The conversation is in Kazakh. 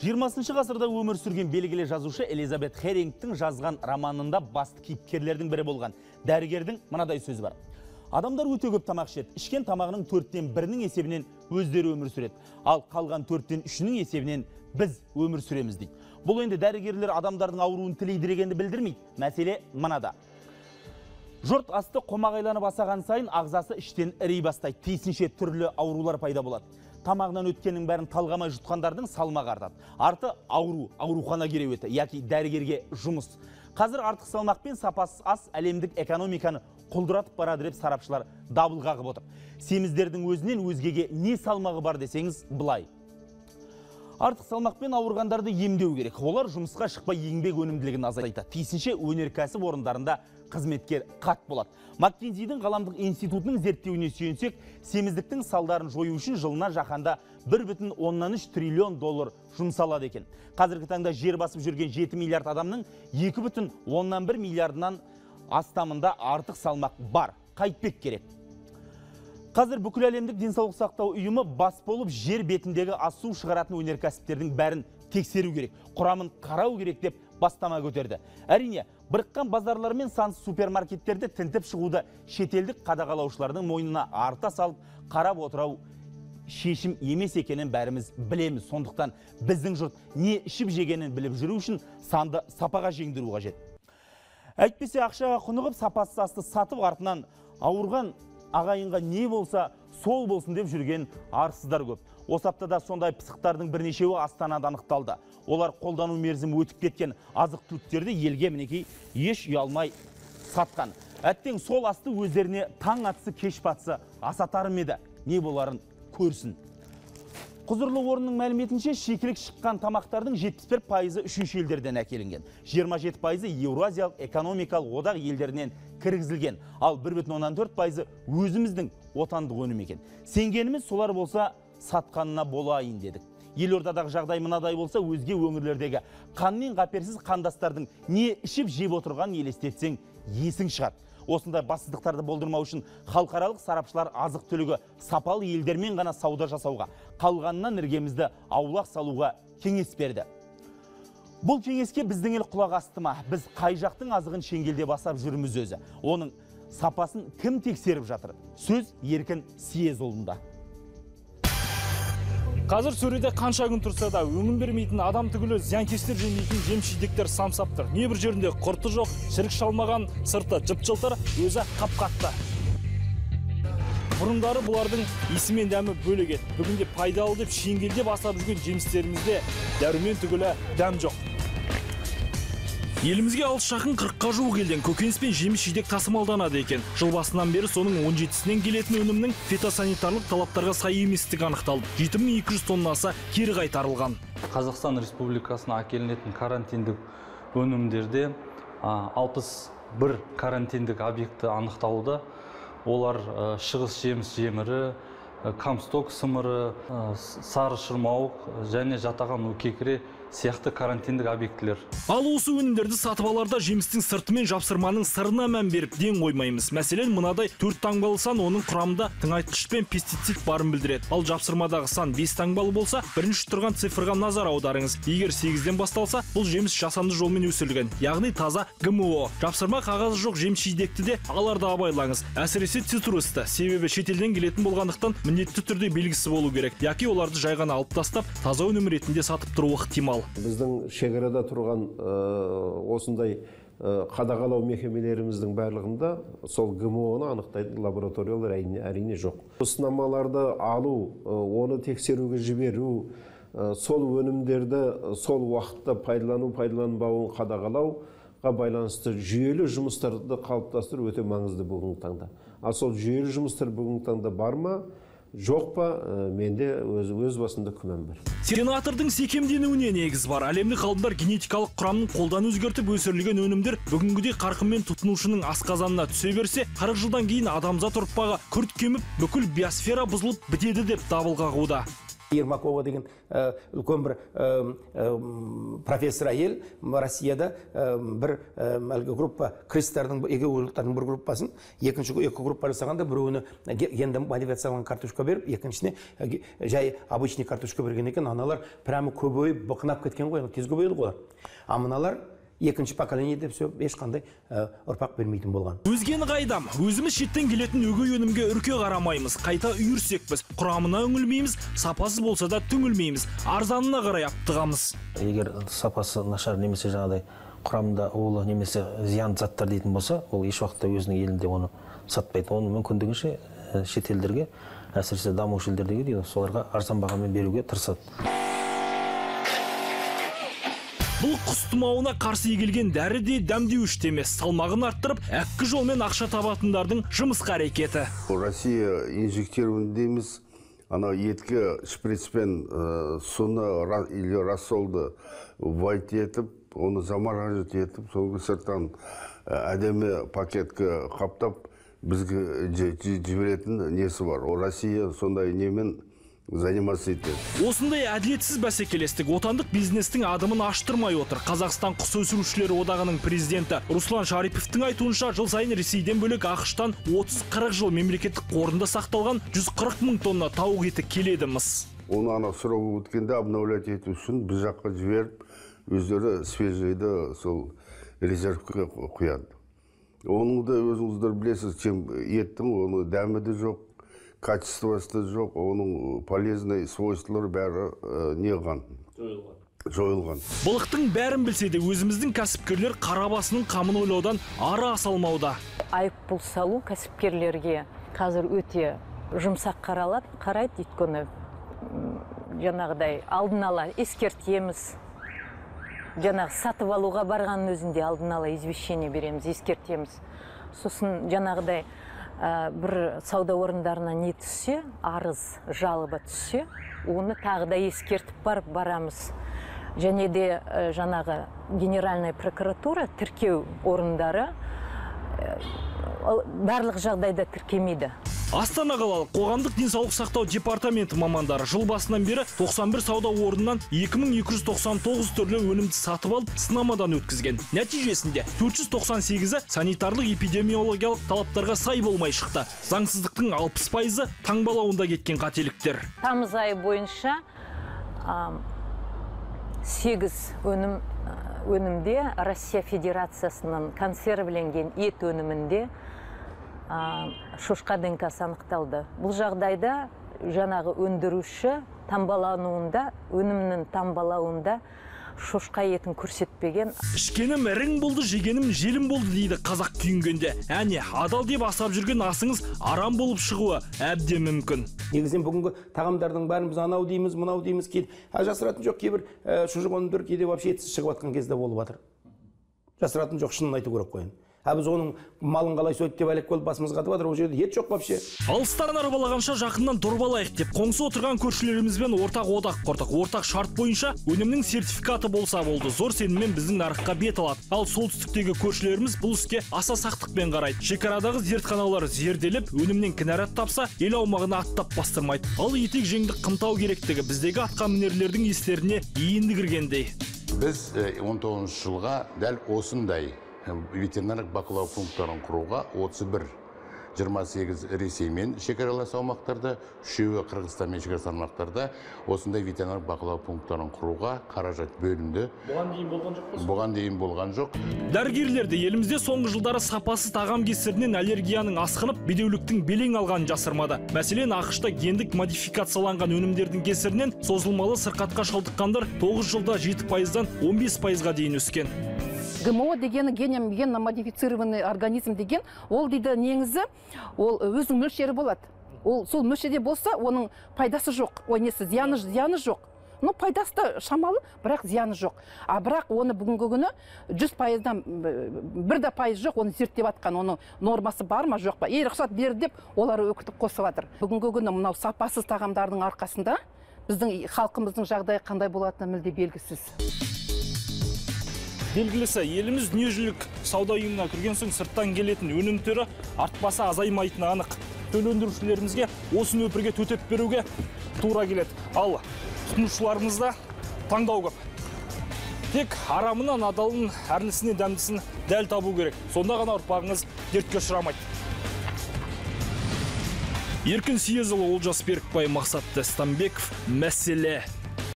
20 ғасырда өмір сүрген белгілі жазушы Элизабет Херингтің жазған романында басты кейіпкерлердің бірі болған дәрігердің мынадай сөзі бар. Адамдар өте көп тамақ ішеді. Ішкен тамағының 4-тен 1-нің есебінен өздері өмір сүреді. Ал қалған 4-тен 3-нің есебінен біз өмір сүреміз дейді. Бұл енді дәрігерлер адамдардың ауруын тілейді дегенді білдірмейді. Мәселе мынада. Жұрт асты қомағайланып асаған сайын ағзасы іштен ірей бастайды. Тиісінше түрлі аурулар пайда болады. Тамағынан өткеннің бәрін талғамай жұтқандардың салмағы артады. Арты аурухана кереуеті, яки дәрігерге жұмыс. Қазір артық салмақ пен сапасыз ас әлемдік экономиканы құлдыратып барады деп сарапшылар дабыл қағып отыр. Семіздердің өзінен өзгеге не салмағы бар десеңіз былай. Артық салмақпен ауырғандарды емдеу керек. Олар жұмысқа шықпай еңбек өнімділігін азайтады. Тиісінше өнеркәсіп орындарында қызметкер қат болады. Маккензидің ғаламдық институтының зерттеуіне сүйенсек, семіздіктің салдарын жою үшін жылына жаһанда 1,3 триллион доллар жұмсалады екен. Қазіргі таңда жер басып жүрген 7 миллиард адамның 2,1 миллиардынан астамында артық салмақ бар. Қайтпек керек. Қазір бүкіл әлемдік денсаулық сақтау ұйымы бас болып жер бетіндегі асу шығаратын өнеркәсіптердің бәрін тексеру керек, құрамын қарау керек деп бастама көтерді. Әрине, біріккен базарлар мен сансыз супермаркеттерді тінтіп шығуды шетелдік қадағалаушылардың мойнына арта салып қарап отырау шешім емес екенін бәріміз білеміз. Сондықтан біздің жұрт не ішіп жегенін біліп жүру үшін санды сапаға жеңдіру қажет. Әйтпесе ақшаға құнығып сапасыз асты сатып артынан ауырған ағайынға не болса сол болсын деп жүрген арсыздар көп. Осы аптада сондай пысықтардың бірнешеуі Астанада анықталды. Олар қолдану мерзімі өтіп кеткен азық-түліктерді елге мінекей еш ұялмай сатқан. Әттең сол асты өздеріне таң атысы кеш батысы асатарым еді. Не боларын көрсін. Құзырлы орынның мәліметінше шикілік шыққан тамақтардың 71% үшінші елдерден әкелінген. 27% Еуразиялық экономикалық одақ елдерінен кіргізілген. Ал 1,4% өзіміздің отандық өнім екен. Сенгеніміз солар болса сатқанына болайын дедік. Елордадағы жағдай мынадай болса, өзге өңірлердегі қанмен қаперсіз қандастардың не ішіп жеп отырған елестетсең есің шығады. Осындай бассыздықтарды болдырмау үшін халықаралық сарапшылар азық түлігі сапалы елдермен ғана сауда жасауға, қалғанынан іргемізді аулақ салуға кеңес берді. Бұл кеңеске біздің ел құлақ асты ма? Біз қай жақтың азығын шеңгелде басап жүрміз өзі. Оның сапасын кім тексеріп жатыр? Сөз Еркін Съезұлында. Қазір сөреде қанша күн тұрса да өңін бермейтін адам түгілі зиянкестер жемейтін жем-шидектер самсап тұр. Небір жерінде құрты жоқ, шірік шалмаған, сырты жып-жылтыр, өзі қап-қатты. Бұрындары бұлардың исі мен дәмі бөлек еді. Бүгінде пайдалы деп шеңгелде басап жүрген жемістерімізде дәрумен түгілі дәм жоқ. Елімізге алыс жақын 40-қа жуық елден көкөніс пен жеміс-жидек тасымалданады екен. Жыл басынан бері соның 17-сінен келетін өнімнің фитосанитарлық талаптарға сай еместігі анықталды. 7200 тоннасы кері қайтарылған. Қазақстан Республикасына әкелінетін карантиндік өнімдерде 61 карантиндік объекті анықталды. Олар шығыс жеміс жемірі, камсток сымыры, сары шырмауық және жатаған кекіре сияқты карантиндік объектілер. Ал осы өнімдерді сатып аларда жемістің сырты мен жапсырманың сырына мән беріп ден қоймаймыз. Мәселен, мынадай 4 таңбалы сан оның құрамында тыңайтқыш пен пестицид барын білдіреді. Ал жапсырмадағы сан 5 таңбалы болса, бірінші тұрған цифрға назар аударыңыз. Егер 8-ден басталса, бұл жеміс жасанды жолмен өсірілген, яғни таза ГМО. Жапсырма қағазы жоқ жеміс-жидекті де аларда абайлаңыз. Әсіресе цитрусты, себебі шетелден келетін болғандықтан міндетті түрде белгісі болу керек. Яки оларды жай ғана алып тастап, таза өнім ретінде сатып тұруы ықтимал. Біздің шекарада тұрған осындай қадағалау мекемелеріміздің барлығында сол ГМО-ны анықтайтын лабораториялар әрине жоқ. Сынамаларды алу, оны тексеруге жіберу, сол өнімдерді сол уақытта пайдаланбауын қадағалауға байланысты жүйелі жұмыстарды қалыптастыру өте маңызды бүгінгі таңда. Ал сол жүйелі жұмыстар бүгінгі таңда бар ма? Жоқ па, менде өз басында күмән бар. Сенатордың секемденуіне негіз бар. Әлемдік ғалымдар генетикалық құрамның қолдан өзгертіп өсірілген өнімдер бүгінгідей қарқынмен тұтынушының асқазанына түсе берсе, 40 жылдан кейін адамзат ұрпағы күрт кеміп, бүкіл биосфера бұзылып бітеді деп дабыл қағуда. Ермакова деген үлкен бір профессор әйел Россияда бір әлгі группа крестардың эгеологтардың бір группасын екі группа жасағанда біреуіне генді модификацияланған картошка беріп, екіншісіне жай обычный картошка берген екен, аналар прямо көбейіп бұқынап кеткен ғой, тез көбейді ғой. А мыналар екінші поколениеде все ешқандай ұрпақ бермейтін болған. Өзгені қайдам, өзіміз шеттен келетін өгей өнімге үрке қарамаймыз, қайта үйірсекпіз, құрамына үңілмейміз, сапасы болса да түңілмейміз, арзанына қарай аптығамыз. Егер сапасы нашар немесе жаңағыдай құрамында улы немесе зиян заттар дейтін болса, ол еш уақытта өзінің елінде оны сатпайды. Оны мүмкіндігінше шетелдерге, әсіресе дамушы елдерге дейді, соларға арзан бағамен беруге тырысады. Бұл құс тұмауына қарсы егілген дәрі де дәмдеуіш емес, салмағын арттырып, әккі жолмен ақша табатындардың жымысқы әрекеті. Россия инжектирован дейміз, ана етке шприцпен суны или рассолды вайт етіп, оны замораживать етіп, соңғы сырттан әдемі пакетке қаптап, бізге жіберетін несі бар. Россия сондай немен заниматься етеді. Осындай әділетсіз бәсекелестік отандық бизнестің адымын аштырмай отыр. Қазақстан құс өсірушілері одағының президенті Руслан Шариповтың айтуынша, жыл сайын Ресейден бөлек ақштан 30-40 жыл мемлекеттік қорында сақталған 140 мың тонна тауық еті келеді мыс. Оны ана сұрауы өткенде обновлять ету үшін біз жаққа жіберіп, өздері свежейді сол резервке құяды. Оның да өзіңіздер білесіз, еттің оны дәмі де жоқ, качествосы жоқ, оның полезный свойстволары бәрі неған? Жойылған. Былықтың бәрін білсе де өзіміздің кәсіпкерлер қарабасының қамын ойлаудан ары асалмауда. Айыппұл салу кәсіпкерлерге қазір өте жұмсақ қарайды, өйткені жаңағыдай алдын ала ескертеміз. Жаңағы сатып алуға барғанның өзінде алдын ала извещение береміз, ескертеміз. Сосын жаңағыдай бір сауда орындарына не түссе, арыз, жалоба түссе, оны тағы да ескертіп барамыз. Және де жаңағы Генеральная прокуратура тіркеу орындары барлық жағдайда тіркемейді. Астана қалалық қоғамдық денсаулық сақтау департаменті мамандары жыл басынан бері 91 сауда орнынан 2299 түрлі өнімді сатып алып сынамадан өткізген. Нәтижесінде 498-і санитарлық эпидемиологиялық талаптарға сай болмай шықты. Заңсыздықтың 60%-і таңбалауында кеткен қателіктер. Тамыз айы бойынша 8 өнімде Россия Федерациясының консервіленген ет өнімінде шошқа ДНК-сы анықталды. Бұл жағдайда жаңағы өндіруші таңбалануында, өнімнің таңбалауында шошқа етін көрсетпеген. Ішкенім ірің болды, жегенім желім болды дейді қазақ күйінгенде. Әне, адал деп асап жүрген асыңыз арам болып шығуы әбден мүмкін. Негізінен бүгінгі тағамдардың бәрін біз анау дейміз, мынау дейміз, жасыратын жоқ, кейбір шұжық өнімдер кейде вообще етсіз шығып жатқан кезде болып жатыр. Жасыратын жоқ, шынын айту керек қойын. Біз оның малын қалай сөйт деп әлек болып басымыз қатып жатыр, ол жерде ет жоқ вообще. Алыстарын арбалағанша жақыннан дорбалайық деп қоңсы отырған көршілерімізбен ортақ одақ құрдық. Ортақ шарт бойынша өнімнің сертификаты болса болды. Зор сеніммен біздің нарыққа бет алады. Ал солтүстіктегі көршілеріміз бұл іске аса сақтықпен қарайды. Шекарадағы зертханалар зерделіп, өнімнен кінәрат тапса, ел аумағына аттап бастырмайды. Ал етек жеңді қымтау керектігі біздегі атқа мінерлердің естеріне енді кіргендей. Біз 19 жылға дәл осындай ветеринарлық бақылау пункттарын құруға 28 Ресеймен шекаралас аумақтарда, 3-і Қырғызстанмен шекаралас аумақтарда осындай ветеринарлық бақылау пункттарын құруға қаражат бөлінді. Бұған дейін болған жоқ. Дәрігерлерді елімізде соңғы жылдары сапасыз тағам кесірінен аллергияның асқынып, бедеуліктің белең алғанын жасырмады. Мәселен, ақшта гендік модификацияланған өнімдердің кесірінен созылмалы сырқатқа шалдыққандар 9 жылда 7%-дан 15%-ға дейін өскен. ГМО деген генно модифицированный организм деген, ол дейді негізі, ол өзінің мөлшері болады. Ол сол мөлшерде болса, оның пайдасы жоқ, зияны жоқ. Ну, пайдасы да шамалы, бірақ зияны жоқ. Бірақ оны бүгінгі күні 100%-дан 1% жоқ, оны зерттеп атқан, оның нормасы бар ма, жоқ па? Рұқсат берді деп, олар өкітіп қосып жатыр. Бүгінгі күні мынау сапасыз тағамдардың арқасында біздің халқымыздың жағдайы қандай болатыны мүлде белгісіз. Белгілісі, еліміз дүниежүзілік сауда ұйымына кірген соң сырттан келетін өнім түрі артпаса азаймайтыны анық. төл өндірушілерімізге осы нөпірге төтеп беруге тура келеді. Ал тұтынушыларымызда таңдау көп. Тек арамынан адалын, әрлісіне дәмдісін дәл табу керек. Сонда ғана ұрпағыңыз дертке ұшырамайды. Еркін Съезұлы, Олжас Берікбай, Мақсат Дәстамбеков, мәселе.